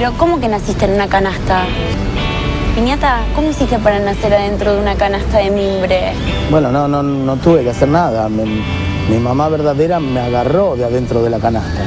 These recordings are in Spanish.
Pero, ¿cómo que naciste en una canasta? Piñata, ¿cómo hiciste para nacer adentro de una canasta de mimbre? Bueno, no tuve que hacer nada. Mi mamá verdadera me agarró de adentro de la canasta.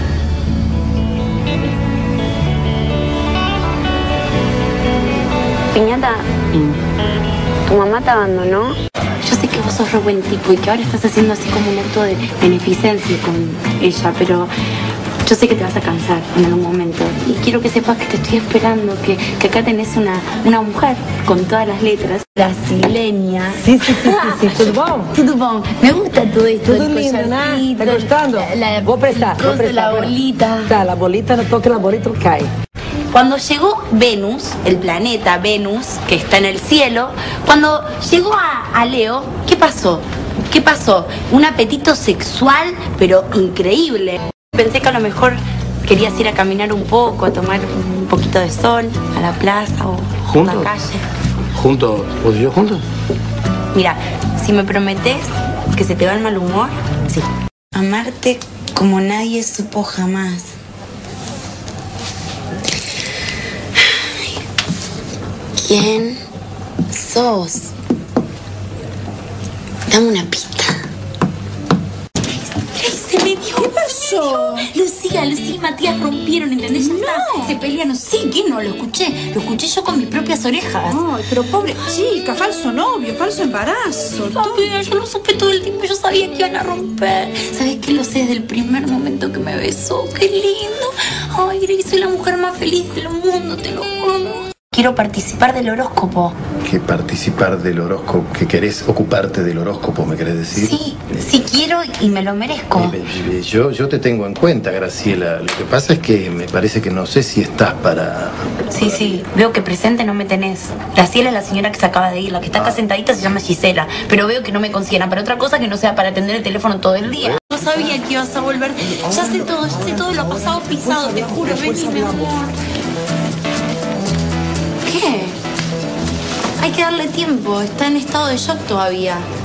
Piñata, ¿tu mamá te abandonó? Yo sé que vos sos re buen tipo y que ahora estás haciendo así como un acto de beneficencia con ella, pero yo sé que te vas a cansar en algún momento. Y quiero que sepas que te estoy esperando, que acá tenés una mujer con todas las letras. Brasileña. Sí, tudo bom? Tudo bom. Me gusta todo esto. Tudo lindo, né? Tá gostando? Vou prestar. La bolita. Tá, la bolita, no toque la bolita, cae. Cuando llegó Venus, el planeta Venus, que está en el cielo, cuando llegó a Leo, ¿qué pasó? ¿Qué pasó? Un apetito sexual, pero increíble. Pensé que a lo mejor querías ir a caminar un poco, a tomar un poquito de sol, a la plaza o a la calle. ¿Juntos? ¿Vos y yo juntos? Mira, si me prometés que se te va el mal humor, sí. Amarte como nadie supo jamás. ¿Quién sos? Dame una pista. Se me dio. ¿Qué pasó? Lucía y Matías rompieron, ¿entendés? Ya está. Se pelearon. Sí, ¿qué no? Lo escuché yo con mis propias orejas. Ay, pero pobre chica, falso novio, falso embarazo. Papi, yo lo supe todo el tiempo, yo sabía que iban a romper. ¿Sabes qué? Lo sé desde el primer momento que me besó. ¡Qué lindo! Ay, Grace, soy la mujer más feliz del mundo, te lo juro. Quiero participar del horóscopo. ¿Qué participar del horóscopo? ¿Que querés ocuparte del horóscopo, me querés decir? Sí quiero y me lo merezco. Yo te tengo en cuenta, Graciela. Lo que pasa es que me parece que no sé si estás para... Sí, veo que presente no me tenés. Graciela es la señora que se acaba de ir, la que está acá sentadita se llama Gisela. Pero veo que no me consideran para otra cosa que no sea para atender el teléfono todo el día. No sabía que ibas a volver. Ya sé todo lo pasado pisado, te juro. Vení, mi amor. ¿Qué? Hay que darle tiempo, está en estado de shock todavía.